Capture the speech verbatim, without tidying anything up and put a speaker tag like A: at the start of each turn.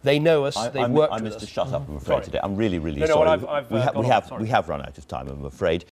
A: They know us.
B: I,
A: They've
B: I'm,
A: worked
B: I'm
A: with
B: Mister
A: us.
B: Shut up, I'm afraid,
A: Sorry.
B: today. I'm really, really
A: no, no,
B: sorry.
A: I've, I've,
B: we,
A: uh,
B: ha we,
A: gone
B: have,
A: on, sorry.
B: we have run out of time, I'm afraid.